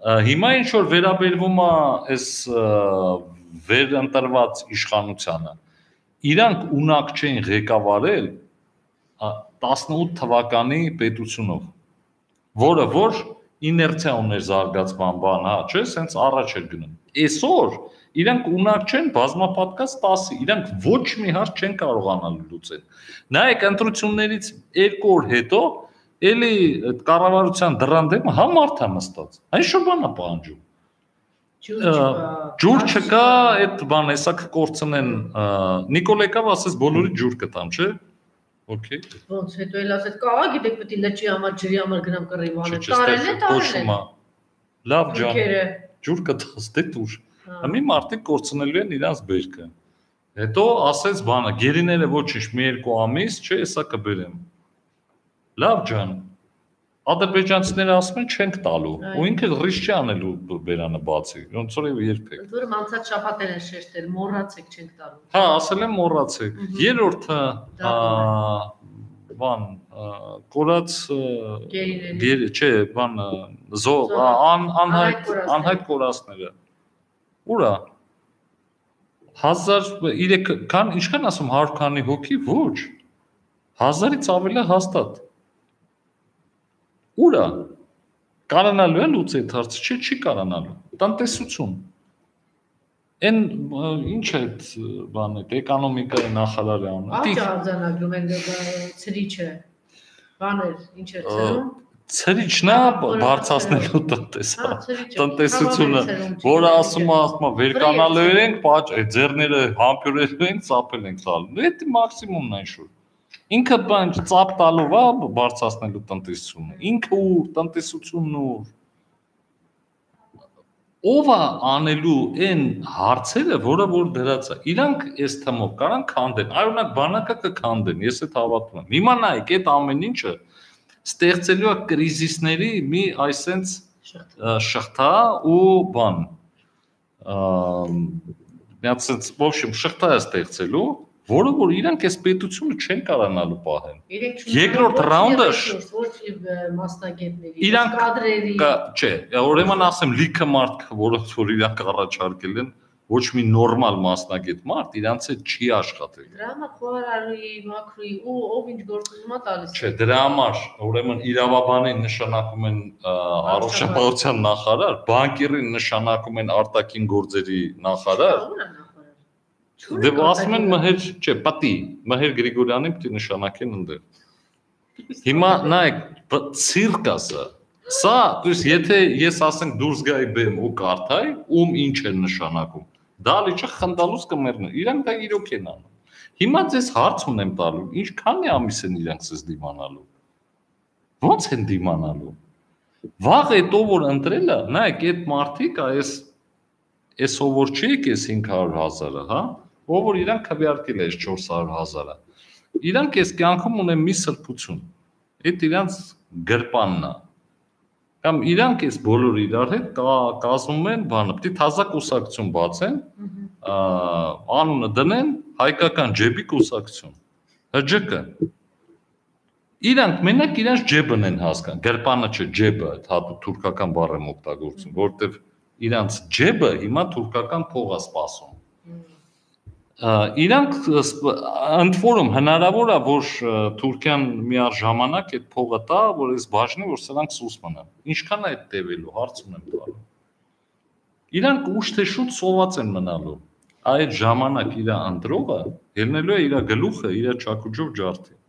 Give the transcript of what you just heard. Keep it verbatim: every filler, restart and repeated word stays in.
Հիմա ինչ որ վերաբերվում է այս վերընտրված իշխանությանը, իրանք ունակ չեն ղեկավարել տասնութ թվականի պետությունով, որը որ իներցիա ուներ զարգացման բան, հա, չէ, սենց առաջ էր գնում։ Այսօր իրանք ունակ չեն բազմապատկած տասը, իրանք ոչ մի հարց չեն կարողանալ լուծել։ Նայեք, ընտրություններից երկու օր հետո էլի կառավարության դռան դեմ հա մարդ է նստած։ Այն շո բան է պահանջում։ Ջուր չկա, այդ բան հեսա կկորցնեն, Նիկոլ եկավ ասես բոլորի ջուր կտամ, չէ։ Okay. Ոնց հետո էլ ասեց կա, գիտեք պետք է լճի համար, ջրի համար գնամ կռիվ անեմ։ Տարել է, տարել է։ Լավ ջան։ Ջուր կտաս, դե դուր։ Հիմա մարդիկ կորցնելու են իրանց բերքը։ Հետո ասեց բանը, գերիները ոչինչ, մի երկու ամիս, չէ, հեսա կբերեմ։ Լավ ջան։ Ադրբեջանցիները ասում են չենք տալու, ու ինքը ռիսկ չի անելու բերանը բացի, ոնց որ երբեք։ Ընդ որում անցած շաբաթ են շեշտել, մոռացեք չենք տալու։ Հա, ասել եմ մոռացեք։ Երրորդը բան կորած գերի, չէ, բան զով, անհայտ անհայտ կորածները։ Ուրա։ հազար քան ինչքան ասում հարյուր քանի հոգի, ոչ։ հազարից ավելի հաստատ։ Ուրա կարանալու է լուծել այդ հարցը, չէ, չի կարանալու։ Տնտեսություն։ Այն ինչ է այդ բանը, էկոնոմիկայի նախարարը անում։ Աճ արձանագրում են ցրիչը։ Բաներ, ինչ է ցրում։ Ցրիչն է բարձրացնելու տնտեսությունը, որը ասում է, ասում է, վերկանալու ենք, ձեռները համբուրելու ենք, ծապել ենք տալու։ Դա մաքսիմումն է ինչ-որ։ Ինքը բան ծապ տալով է բարձրացնելու տնտեսությունը։ Ինքը ուր, տնտեսությունն ուր։ Ով է անելու այն հարցերը, որը որ դրած է։ Իրանք այս թմով կարան քանդեն, այօրինակ բանակը կքանդեն, ես այդ հավատում եմ։ Հիմա նայեք, այդ ամեն ինչը ստեղծելու է կրիզիսների մի այսենց շղթա ու բան։ Մի հատ sense, в общем, շղթա է ստեղծելու, որը որ իրանք այս պետությունը չեն կարողանալու պահեն։ Երկրորդ ռաունդը մասնագետների, կադրերի, չէ, ուրեմն ասեմ լիքը մարդ, որոնց որ իրանք առաջարկել են, ոչ մի նորմալ մասնագետ մարդ իրանց հետ չի աշխատել։ Դրա համար խորարարի, մակրոյի ու ով ինչ գործում է տալիս։ Չէ, դրա համար ուրեմն իրավաբանին նշանակում են առողջապահության նախարար, բանկերին նշանակում են արտաքին գործերի նախարար։ Դե ասում են Մհեր, չէ, պատի, Մհեր Գրիգորյանին պետք է նշանակեն ընդեր։ Հիմա նայեք, ցիրկ է սա։ Սա, то есть եթե ես ասենք դուրս գայի բեմ ու կարդայի, ում ինչ է նշանակում։ Դա լիճը խնդալուց կմեռնի։ Իրանք դա իրոք են անում։ Հիմա ձեզ հարց ունեմ տալու, ինչքանի ամիս են իրանք ձեզ դիմանալու։ Ո՞նց են դիմանալու։ Վաղ հետո որ ընտրելը, նայեք, այդ մարդիկ այս այսով որ չի եկես հինգ հարյուր հազարը, հա, ով որ իրանք քվեարկել է չորս հարյուր հազարը։ Իրանք այս կյանքում ունեն մի սրբություն։ Այդ իրանք գրպանն է։ Կամ իրանք այս բոլորը իրար հետ կազմում են բանը, պետք է թազա կուսակցություն բացեն, անունը դնեն հայկական ջեբի կուսակցություն։ Հ Ջ Կ։ Իրանք մենակ իրանք ջեբն են հասկանում, գրպանը չէ, ջեբը, հատուկ թուրքական բառ եմ օգտագործում, որովհետև իրանք ջեբը հիմա թուրքական փող է սպասում։ Իրանք ընդ որում հնարավոր է, որ Թուրքիան միաժամանակ այդ փողը տա, որ այս բաժնի, որ սրանք սուս մնան։ Ինչքան է այդ տևելու, հարց ունեմ տալու։ Իրանք ուշ թե շուտ սոված են մնալու։ Այդ ժամանակ իր ընտրողը ելնելու է իր գլուխը իր չակուջով ջարդի։